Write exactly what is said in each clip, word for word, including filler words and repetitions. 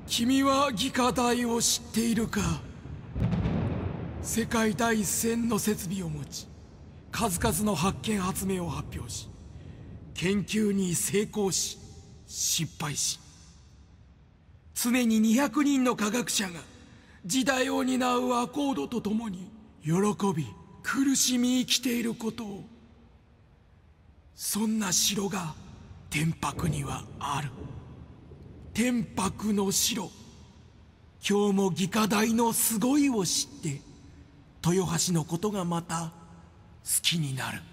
君は技科大を知っているか。世界第一線の設備を持ち、数々の発見発明を発表し、研究に成功し失敗し、常ににひゃくにんの科学者が時代を担うアコードと共に喜び苦しみ生きていることを、そんな城が天白にはある。天白の城。今日も技科大のすごいを知って豊橋のことがまた好きになる。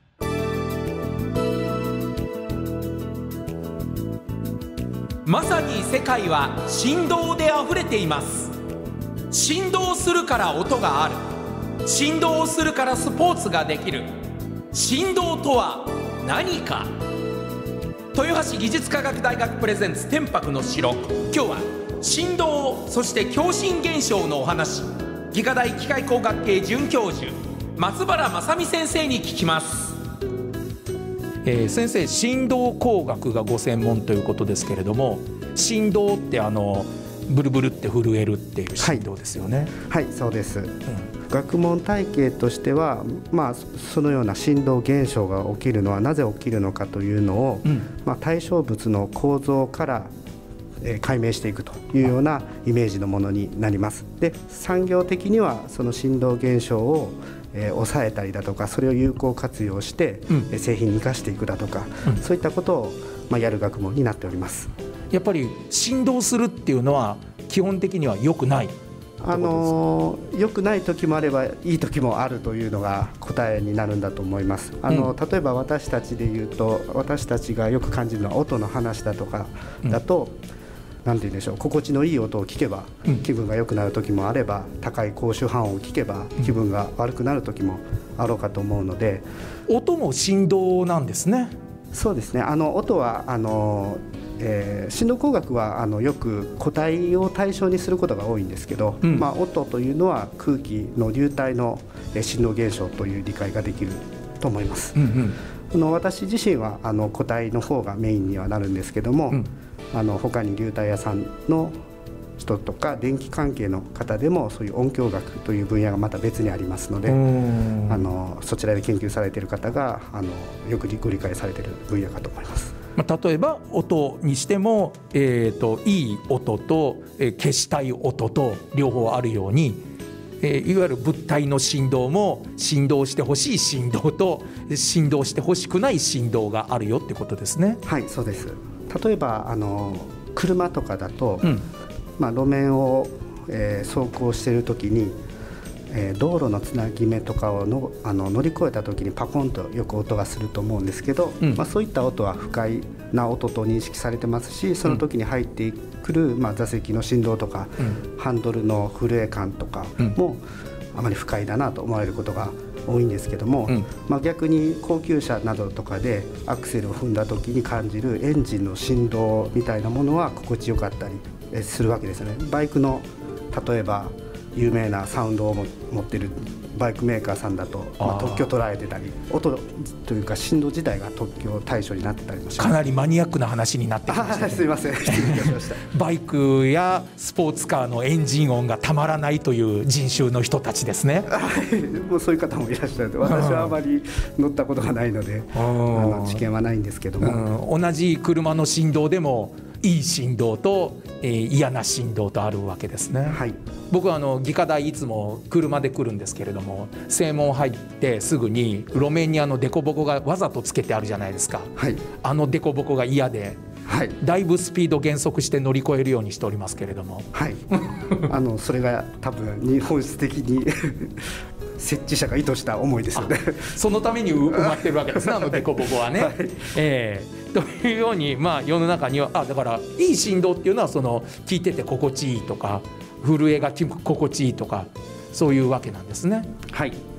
まさに世界は振動であふれています。振動するから音がある。振動するからスポーツができる。振動とは何か。豊橋技術科学大学プレゼンツ天白の城。今日は振動、そして共振現象のお話、技科大機械工学系准教授松原正美先生に聞きます。えー、先生、振動工学がご専門ということですけれども、振動ってあのブルブルって震えるっていう振動ですよね。 はい、はい、そうです。うん、学問体系としては、まあ、そのような振動現象が起きるのはなぜ起きるのかというのを、うん、まあ、対象物の構造からえー、解明していくというようなイメージのものになります。で、産業的にはその振動現象を、えー、抑えたりだとか、それを有効活用して、うん、製品に生かしていくだとか、うん、そういったことを、まあ、やる学問になっております。 やっぱり振動するっていうのは基本的には良くない。 あのー、良くない時もあればいい時もあるというのが答えになるんだと思います。あの、うん、例えば私たちで言うと、私たちがよく感じるのは音の話だとかだと、うん、なんて言うんでしょう、心地のいい音を聞けば気分が良くなる時もあれば、高い高周波音を聞けば気分が悪くなる時もあろうかと思うので、 音も振動なんですね。 そうですね。あの音はあの、えー、振動工学はあのよく固体を対象にすることが多いんですけど、うん、まあ、音というのは空気の流体の振動現象という理解ができると思います。うんうん、あの私自身はあの固体の方がメインにはなるんですけども、うん、あの他に流体屋さんの人とか電気関係の方でもそういう音響学という分野がまた別にありますので、あのそちらで研究されている方があのよくご理解されている分野かと思います。 例えば音にしても、えー、といい音と、えー、消したい音と両方あるように、えー、いわゆる物体の振動も振動してほしい振動と振動してほしくない振動があるよってことですね。 はい、そうです。例えばあの車とかだと、うん、まあ、路面を、えー、走行しているときに、えー、道路のつなぎ目とかをのあの乗り越えたときにパコンとよく音がすると思うんですけど、うん、まあ、そういった音は不快な音と認識されてますし、その時に入ってくる、まあ、座席の振動とか、うん、ハンドルの震え感とかも、うん、あまり不快だなと思われることが多いんですけども、うん、まあ、逆に高級車などとかでアクセルを踏んだ時に感じるエンジンの振動みたいなものは心地よかったりするわけですね。バイクの例えば有名なサウンドを持っているバイクメーカーさんだと、まあ、特許捉えてたり、音というか振動自体が特許対象になってたりもします。 かなりマニアックな話になってきました、ね、 すいません失礼いたしましたバイクやスポーツカーのエンジン音がたまらないという人種の人たちですね。 はい、もうそういう方もいらっしゃる。私はあまり乗ったことがないのであの知見はないんですけども、 うん、同じ車の振動でもいい振動と、えー、嫌な振動とあるわけですね。はい、僕はあの技科大いつも車で来るんですけれども、正門入ってすぐに路面にあの凸凹がわざとつけてあるじゃないですか。はい、あの凸凹が嫌で、はい、だいぶスピード減速して乗り越えるようにしておりますけれども、 はい、あのそれが多分日本質的に設置者が意図した思いですよね。 そのために埋まってるわけですね、あの凸凹はね。はい、えーというように、まあ、世の中にはあだからいい振動っていうのはその聞いてて心地いいとか震えが心地いいとかそういうわけなんですね。 はい、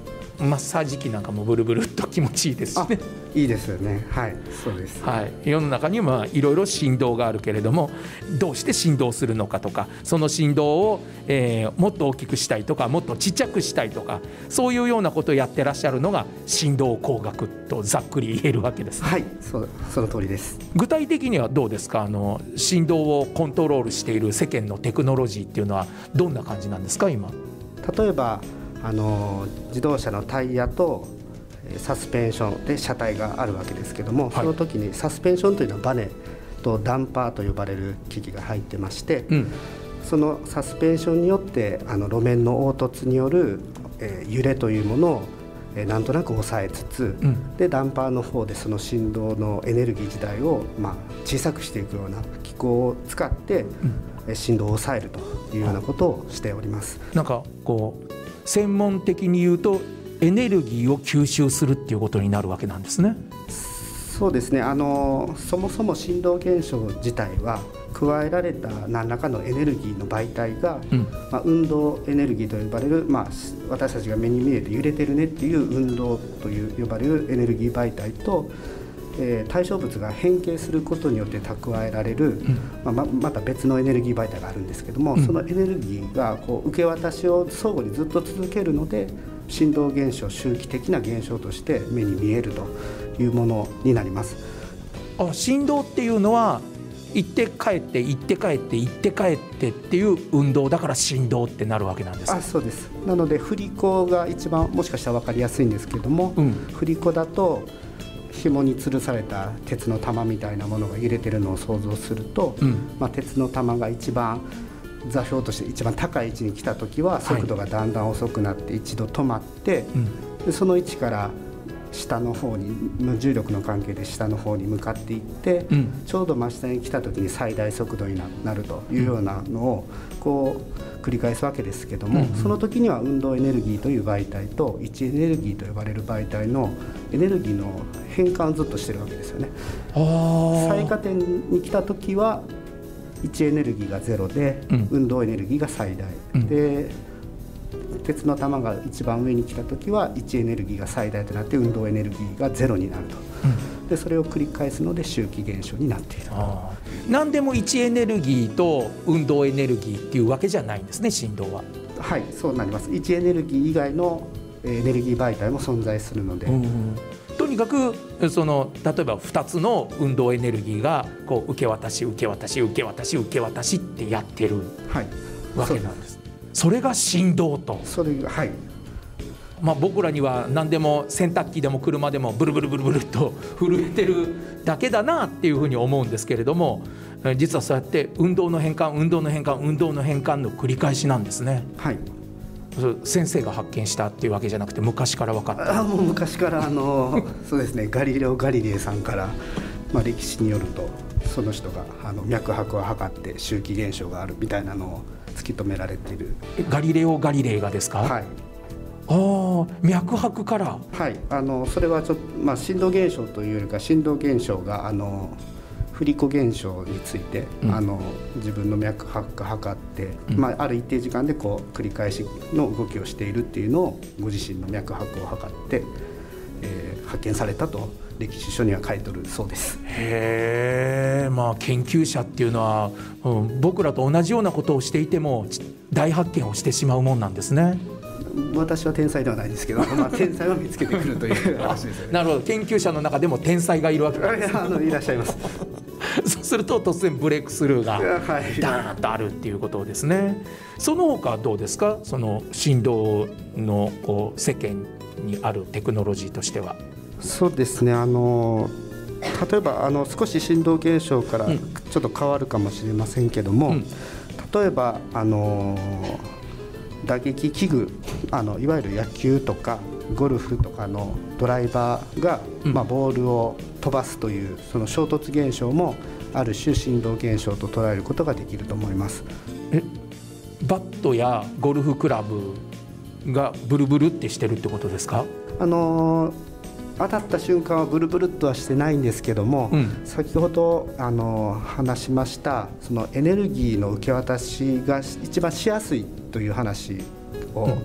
マッサージ機なんかもブルブルっと気持ちいいですしね。 いいですよね。はい、そうです。 はい、世の中にはいろいろ振動があるけれども、どうして振動するのかとか、その振動を、えー、もっと大きくしたいとか、もっとちっちゃくしたいとか、そういうようなことをやってらっしゃるのが振動工学とざっくり言えるわけですね。 はい、そう、その通りです。 具体的にはどうですか？あの振動をコントロールしている世間のテクノロジーっていうのはどんな感じなんですか今？ 例えばあの自動車のタイヤとサスペンションで車体があるわけですけども、はい、その時にサスペンションというのはバネとダンパーと呼ばれる機器が入ってまして、うん、そのサスペンションによってあの路面の凹凸による、えー、揺れというものを、えー、なんとなく抑えつつ、うん、でダンパーの方でその振動のエネルギー自体を、まあ、小さくしていくような機構を使って、うん、振動を抑えるというようなことをしております。 なんかこう専門的に言うとエネルギーを吸収するっていうことになるわけなんですね。 そうですね。あのそもそも振動現象自体は加えられた何らかのエネルギーの媒体が、うんまあ、運動エネルギーと呼ばれる、まあ、私たちが目に見えて揺れてるねっていう運動という呼ばれるエネルギー媒体と、えー、対象物が変形することによって蓄えられる、うんまあ、また別のエネルギー媒体があるんですけども、うん、そのエネルギーがこう受け渡しを相互にずっと続けるので振動現象、周期的な現象として目に見えるというものになります。 あ、振動っていうのは行って帰って行って帰って行って帰ってっていう運動だから振動ってなるわけなんですか？ あ、そうです。なので振り子が一番もしかしたら分かりやすいんですけども、うん、振り子だと紐に吊るされた鉄の玉みたいなものが揺れてるのを想像すると、うんまあ、鉄の玉が一番座標として一番高い位置に来た時は速度がだんだん遅くなって一度止まって、はい、でその位置から下の方に重力の関係で下の方に向かっていって、うん、ちょうど真下に来た時に最大速度になるというようなのをこう繰り返すわけですけども、うんうん、その時には運動エネルギーという媒体と位置エネルギーと呼ばれる媒体のエネルギーの変換をずっとしてるわけですよね。最下点に来た時は位置エネルギーがゼロで、うん、運動エネルギーが最大、うん、で鉄の玉が一番上に来た時は位置エネルギーが最大となって運動エネルギーがゼロになると、うん、でそれを繰り返すので周期現象になっていると。 何でも位置エネルギーと運動エネルギーっていうわけじゃないんですね、振動は。 はい、そうなります。位置エネルギー以外のエネルギー媒体も存在するので、うん、 とにかくその例えばふたつの運動エネルギーがこう受け渡し受け渡し受け渡し受け渡しってやってるわけなんです。それが振動と。 それが、はい。 まあ、僕らには何でも洗濯機でも車でもブルブルブルブルと震えてるだけだなっていうふうに思うんですけれども、実はそうやって運動の変換運動の変換運動の変換の繰り返しなんですね。 はい。 先生が発見したっていうわけじゃなくて昔から分かった。 あ、もう昔からあのそうですね、ガリレオ・ガリレイさんから、まあ、歴史によるとその人があの脈拍を測って周期現象があるみたいなのを突き止められている。 ガリレオ・ガリレイがですか？ はい。 あ、脈拍から。 はい、あのそれはちょっと、まあ、振動現象というよりか振動現象があの振り子現象について、うん、あの自分の脈拍を測って、うんまあ、ある一定時間でこう繰り返しの動きをしているっていうのをご自身の脈拍を測って、えー、発見されたと歴史書には書いてあるそうです。 へえ、まあ研究者っていうのは、うん、僕らと同じようなことをしていても大発見をしてしまうもんなんですね。 私は天才ではないですけど、まあ、天才を見つけてくるという話ですよね。 なるほど、研究者の中でも天才がいるわけなんです、ね、 あのいらっしゃいますそうすると突然ブレイクスルーがダーンとあるっていうことですね。その他どうですか、その振動のこう世間にあるテクノロジーとしては。 そうですね、あの例えばあの少し振動現象からちょっと変わるかもしれませんけども、うん、例えばあの打撃器具、あのいわゆる野球とかゴルフとかのドライバーが、うんまあ、ボールを飛ばすというその衝突現象もある種振動現象と捉えることができると思います。 え、バットやゴルフクラブがブルブルってしてるってことですか？ あの当たった瞬間はブルブルっとはしてないんですけども、うん、先ほどあの話しましたそのエネルギーの受け渡しが一番しやすいという話を、うん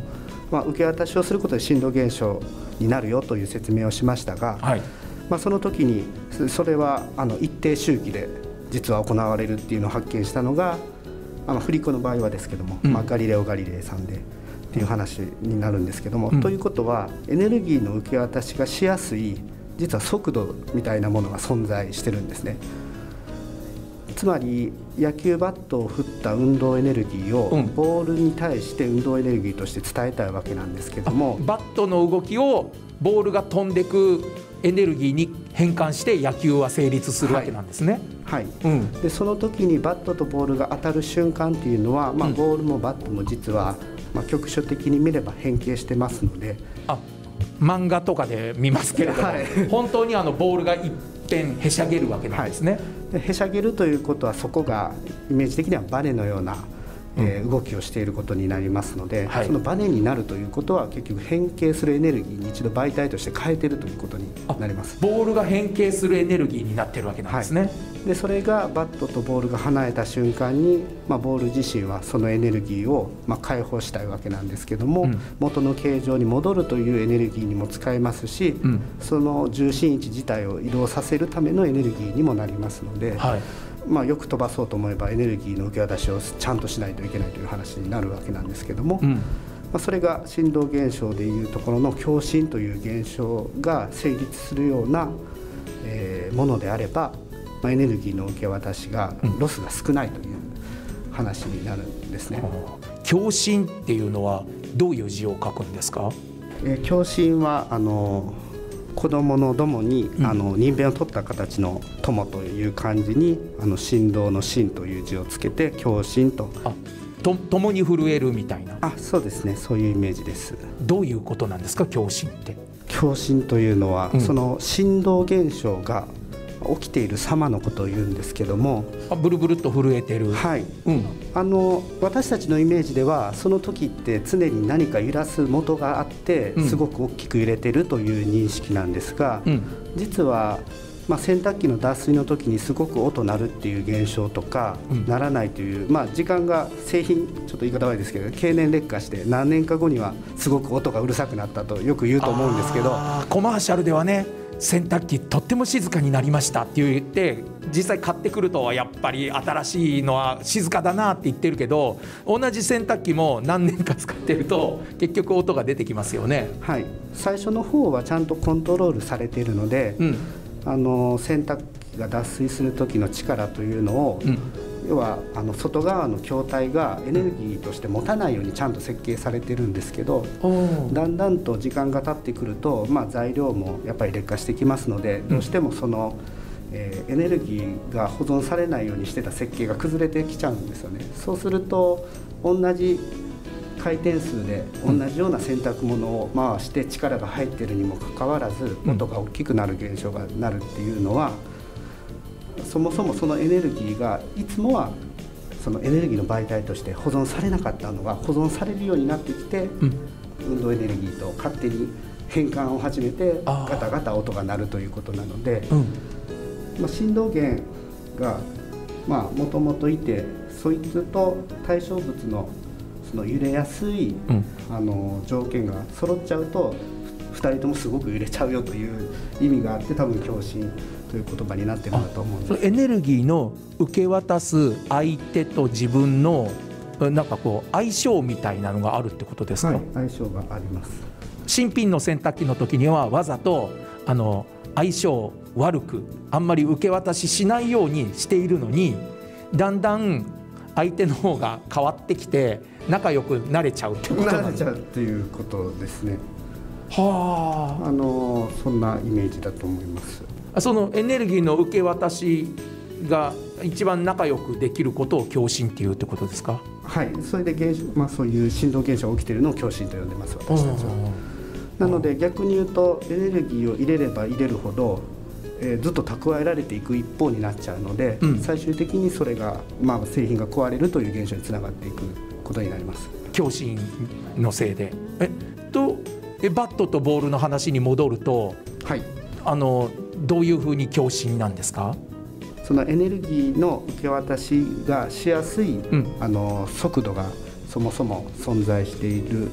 まあ、受け渡しをすることで振動現象になるよという説明をしましたが、はい、まあ、その時にそれはあの一定周期で実は行われるっていうのを発見したのが、あの振り子の場合はですけども、うん、まあ、ガリレオ・ガリレイさんでっていう話になるんですけども、うん、ということはエネルギーの受け渡しがしやすい実は速度みたいなものが存在してるんですね。つまり野球バットを振った運動エネルギーをボールに対して運動エネルギーとして伝えたいわけなんですけども、 うん、バットの動きをボールが飛んでくエネルギーに変換して野球は成立するわけなんですね。 はい、はい、うん、でその時にバットとボールが当たる瞬間っていうのは、まあ、ボールもバットも実は、まあ、局所的に見れば変形してますので、 あ、漫画とかで見ますけれども、はい、本当にあのボールが一遍へしゃげるわけなんですね。はい、 でへしゃげるということはそこがイメージ的にはバネのような、えー、動きをしていることになりますので、はい、そのバネになるということは結局変形するエネルギーに一度媒体として変えているということになります。 ボールが変形するエネルギーになっているわけなんですね。はい、 でそれがバットとボールが離れた瞬間に、まあ、ボール自身はそのエネルギーを、まあ、解放したいわけなんですけども、うん、元の形状に戻るというエネルギーにも使えますし、うん、その重心位置自体を移動させるためのエネルギーにもなりますので、はい、まあ、よく飛ばそうと思えばエネルギーの受け渡しをちゃんとしないといけないという話になるわけなんですけども、うん、まあ、それが振動現象でいうところの共振という現象が成立するような、えー、ものであれば、まあ、エネルギーの受け渡しがロスが少ないという話になるんですね。 うん、共振っていうのはどういう字を書くんですか？ えー、共振はあの子供のどもに、うん、あの人弁を取った形の友という漢字にあの振動の振という字をつけて共振と。 あ、と共に震えるみたいな。 あ、そうですね、そういうイメージです。 どういうことなんですか、共振って？ 共振というのは、うん、その振動現象が起きている様のことを言うんですけども、 あ、ブルブルっと震えてる。 はい、うん、あの私たちのイメージではその時って常に何か揺らす元があってすごく大きく揺れてるという認識なんですが、うん、実は、まあ、洗濯機の脱水の時にすごく音鳴るっていう現象とか、うん、鳴らないという、まあ、時間が製品ちょっと言い方悪いですけど経年劣化して何年か後にはすごく音がうるさくなったとよく言うと思うんですけど、 コマーシャルではね、洗濯機とっても静かになりましたって言って実際買ってくるとやっぱり新しいのは静かだなって言ってるけど、同じ洗濯機も何年か使ってると結局音が出てきますよね。 はい、最初の方はちゃんとコントロールされているので、うん、あの洗濯機が脱水する時の力というのを、うん、要はあの外側の筐体がエネルギーとして持たないようにちゃんと設計されてるんですけど、だんだんと時間が経ってくると、まあ、材料もやっぱり劣化してきますので、どうしてもその、えー、エネルギーが保存されないようにしてた設計が崩れてきちゃうんですよね。そうすると同じ回転数で同じような洗濯物を回して力が入っているにもかかわらず音が大きくなる現象がなるっていうのは、そもそもそのエネルギーがいつもはそのエネルギーの媒体として保存されなかったのが保存されるようになってきて、うん、運動エネルギーと勝手に変換を始めてガタガタ音が鳴るということなので、うん、まあ、振動源がもともといて、そいつと対象物のその揺れやすい、うん、あの条件が揃っちゃうとふたりともすごく揺れちゃうよという意味があって、多分共振という言葉になってるんだと思うんです。 エネルギーの受け渡す相手と自分のなんかこう相性みたいなのがあるってことですか？ はい、相性があります。 新品の洗濯機の時にはわざとあの相性悪くあんまり受け渡ししないようにしているのに、だんだん相手の方が変わってきて仲良くなれちゃうってことなんですか？ なれちゃうっていうことですね。 はあ、 あのそんなイメージだと思います。 そのエネルギーの受け渡しが一番仲良くできることを共振っていうってことですか？ はい、それで現象、まあ、そういう振動現象が起きているのを共振と呼んでます、私たちは。なので逆に言うとエネルギーを入れれば入れるほど、えー、ずっと蓄えられていく一方になっちゃうので、うん、最終的にそれが、まあ、製品が壊れるという現象につながっていくことになります。 共振のせいで。えっとえバットとボールの話に戻ると、はい、あのどういうふうに共振なんですか？ そのエネルギーの受け渡しがしやすい、うん、あの速度がそもそも存在している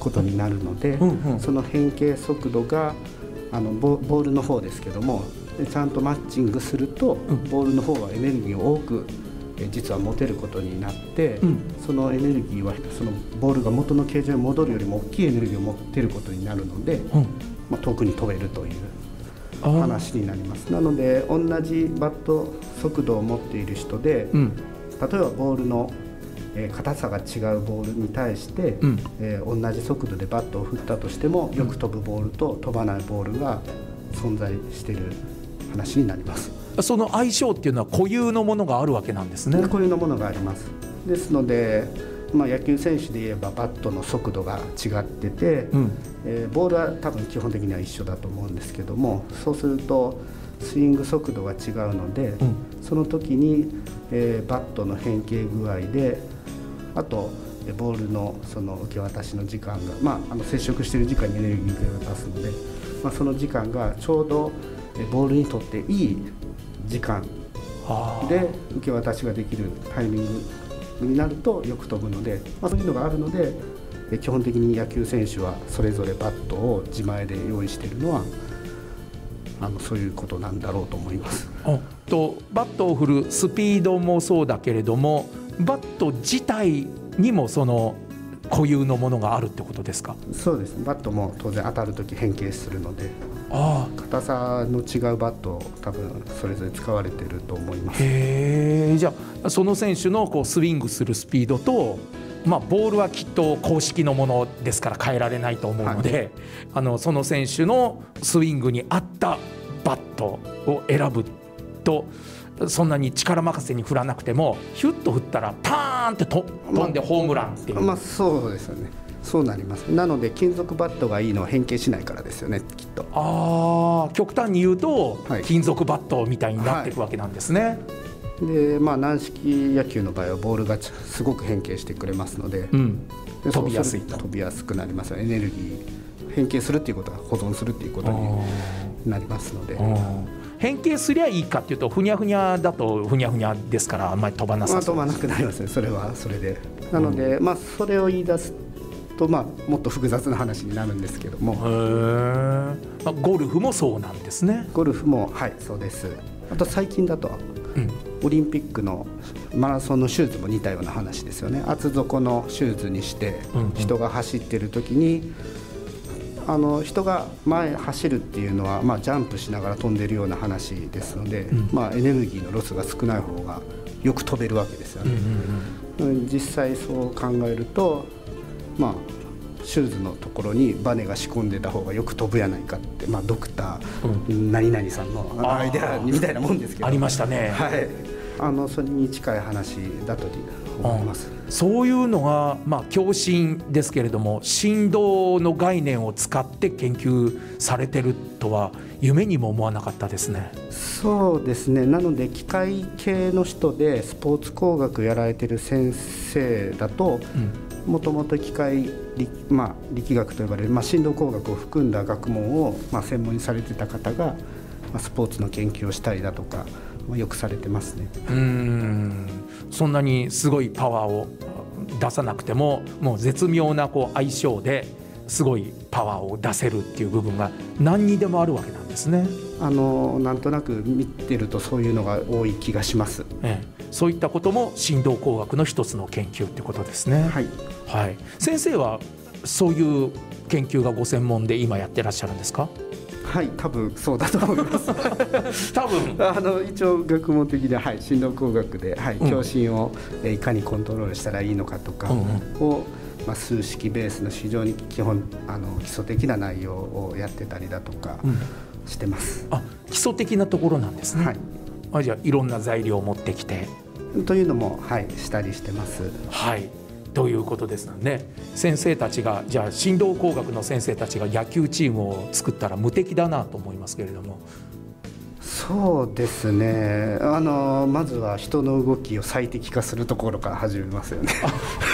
ことになるので、うんうん、その変形速度があの ボ, ボールの方ですけどもちゃんとマッチングすると、うん、ボールの方はエネルギーを多く実は持てることになって、うん、そのエネルギーはそのボールが元の形状に戻るよりも大きいエネルギーを持っていることになるので、うん、まあ、遠くに飛べるという話になります。なので同じバット速度を持っている人で、うん、例えばボールの硬さが違うボールに対して、うん、えー、同じ速度でバットを振ったとしてもよく飛ぶボールと飛ばないボールが存在している話になります。 その相性っていうのは固有のものがあるわけなんですね。 固有のものがあります。ですので、まあ、野球選手で言えばバットの速度が違ってて、うん、えー、ボールは多分基本的には一緒だと思うんですけども、そうするとスイング速度が違うので、うん、その時に、えー、バットの変形具合で、あとボールのその受け渡しの時間が、まあ、あの接触している時間にエネルギーを受け渡すので、まあ、その時間がちょうどボールにとっていい時間で受け渡しができるタイミングになるとよく飛ぶので、まあ、そういうのがあるので基本的に野球選手はそれぞれバットを自前で用意しているのはあのそういうことなんだろうと思います。 とバットを振るスピードもそうだけれども、バット自体にもその固有のものがあるってことですか？ そうですね。バットも当然当たるとき変形するので、ああ、硬さの違うバットを多分それぞれ使われていると思います。 へー、じゃあその選手のこうスイングするスピードと、まあ、ボールはきっと公式のものですから変えられないと思うので、はい、あのその選手のスイングに合ったバットを選ぶと、そんなに力任せに振らなくてもヒュッと振ったらパーンってと飛んでホームランっていう、 まあ、まあそうですよね。そうなります。なので金属バットがいいのは変形しないからですよね、きっと。 ああ、極端に言うと、はい、金属バットみたいになっていくわけなんですね。 はい、で、まあ、軟式野球の場合はボールがすごく変形してくれますので、うん、で飛びやすいと飛びやすくなりますよ。エネルギー変形するっていうことは保存するっていうことになりますので。 変形すりゃいいかっていうと、ふにゃふにゃだとふにゃふにゃですからあんまり飛ばなさそうです。 まあ、飛ばなくなりますね。それはそれで。なので、うん、まあ、それを言い出すと、まあ、もっと複雑な話になるんですけども。へー、まあ、ゴルフもそうなんですね。 ゴルフもはいそうです。あと最近だと、うん、オリンピックのマラソンのシューズも似たような話ですよね。厚底のシューズにして人が走ってる時に、あの人が前走るっていうのは、まあ、ジャンプしながら飛んでるような話ですので、うん、まあ、エネルギーのロスが少ない方がよく飛べるわけですよね。うんうんうん、実際そう考えると、まあ、シューズのところにバネが仕込んでた方がよく飛ぶやないかって、まあ、ドクター、うん、何々さんのアイデアみたいなもんですけど、 ありましたね。 はい、あのそれに近い話だと思います。 そういうのが、まあ、共振ですけれども、振動の概念を使って研究されてるとは夢にも思わなかったですね。 そうですね。なので機械系の人でスポーツ工学やられてる先生だと、もともと機械、まあ、力学と呼ばれる、まあ、振動工学を含んだ学問を、まあ、専門にされてた方が、まあ、スポーツの研究をしたりだとかよくされてますね。 うーん、そんなにすごいパワーを出さなくても、もう絶妙なこう相性ですごいパワーを出せるっていう部分が何にでもあるわけなんですね。 あのなんとなく見てるとそういうのが多い気がします。 ええ、そういったことも振動工学の一つの研究ってことですね。 はい、 はい、先生はそういう研究がご専門で今やってらっしゃるんですか？ はい、多分そうだと思います多分あの一応学問的には、はい、振動工学で、はい、共振をいかにコントロールしたらいいのかとかを、うんうん、まあ、数式ベースの非常に基本あの基礎的な内容をやってたりだとかしてます。 うん、あ、基礎的なところなんですね。はい、あ、じゃあいろんな材料を持ってきてというのも、はい、したりしてます。 はい、ということですので、ね、先生たちが、じゃあ振動工学の先生たちが野球チームを作ったら無敵だなと思いますけれども。 そうですね。あのまずは人の動きを最適化するところから始めますよね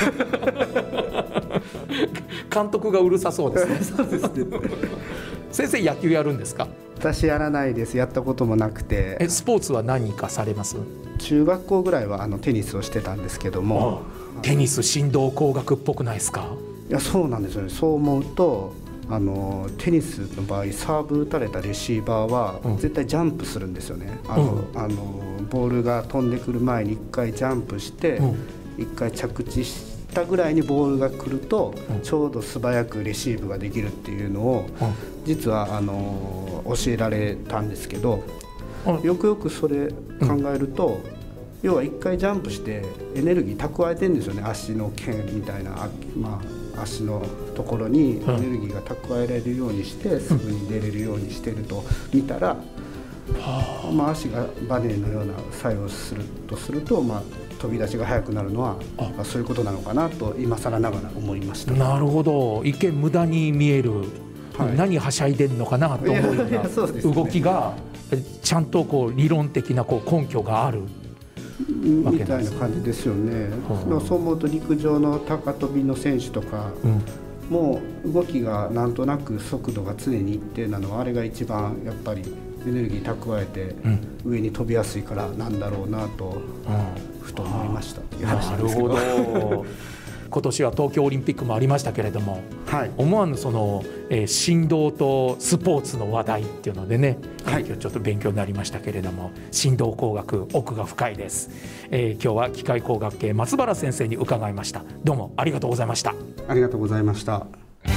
監督がうるさそうですねそうですね先生野球やるんですか？ 私やらないです。やったこともなくて。 え、スポーツは何かされます？ 中学校ぐらいはあのテニスをしてたんですけども。 テニス振動工学っぽくないですか？ いやそうなんですよね。そう思うとあのテニスの場合サーブ打たれたレシーバーは絶対ジャンプするんですよね。あの、うん、あのボールが飛んでくる前にいっかいジャンプして、うん、いっかい着地したぐらいにボールが来ると、うん、ちょうど素早くレシーブができるっていうのを、うん、実はあの教えられたんですけど、うん、よくよくそれ考えると、うん、要はいっかいジャンプしてエネルギー蓄えてるんですよね。足の腱みたいな、まあ、足のところにエネルギーが蓄えられるようにして、うん、すぐに出れるようにしてると見たら、うん、まあ、足がバネのような作用をするとすると、まあ、飛び出しが速くなるのはまあ、そういうことなのかなと今更ながら思いました。 なるほど。一見無駄に見える、はい、何はしゃいでんのかなと思うような動きがちゃんとこう理論的なこう根拠があるみたいな感じですよね。うん、そう思うと陸上の高跳びの選手とか、うん、もう動きがなんとなく速度が常に一定なのはあれが一番やっぱりエネルギー蓄えて上に飛びやすいからなんだろうなと、うん、ふと思いましたっていう話なんですけど。 なるほど。今年は東京オリンピックもありましたけれども、はい、思わぬその、えー、振動とスポーツの話題っていうのでね、はい、今日ちょっと勉強になりましたけれども、振動工学奥が深いです、えー、今日は機械工学系松原先生に伺いました。どうもありがとうございました。 ありがとうございました。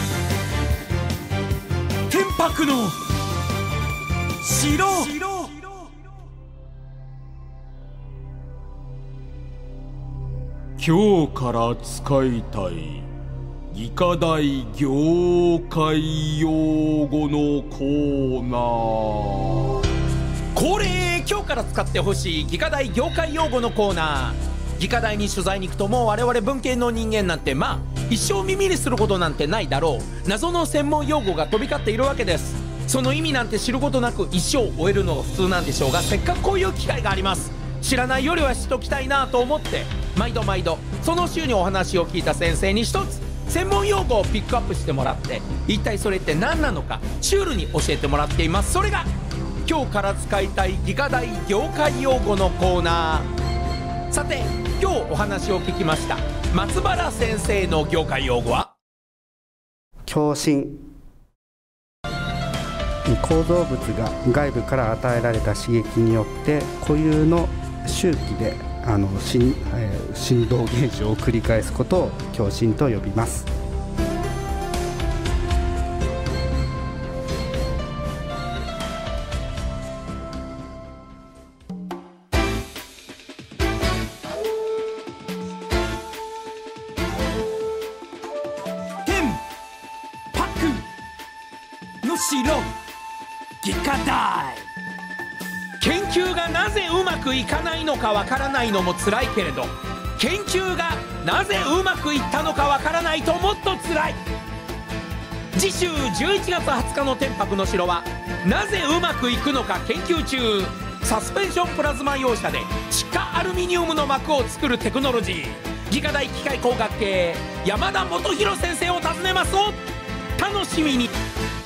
天白の城。今日から使いたい技科大業界用語のコーナー。 恒例、今日から使ってほしい技科大業界用語のコーナー。技科大に取材に行くともう我々文系の人間なんてまあ一生耳にすることなんてないだろう。謎の専門用語が飛び交っているわけです。その意味なんて知ることなく一生終えるのが普通なんでしょうが、せっかくこういう機会があります。知らないよりは知っときたいなと思って毎度毎度その週にお話を聞いた先生に一つ専門用語をピックアップしてもらって、一体それって何なのかシュールに教えてもらっています。それが今日から使いたい技科大業界用語のコーナー。さて今日お話を聞きました松原先生の業界用語は共振。構造物が外部から与えられた刺激によって固有の周期であの振、えー、振動現象を繰り返すことを共振と呼びます。 天白の城技科大。研究がなぜうまくいかないのかわからないのも辛いけれど、研究がなぜうまくいったのかわからないともっと辛い。次週じゅういちがつはつかの天白の城はなぜうまくいくのか研究中。サスペンションプラズマ容赦で地下アルミニウムの膜を作るテクノロジー。技科大機械工学系山田元弘先生を訪ねます。お楽しみに。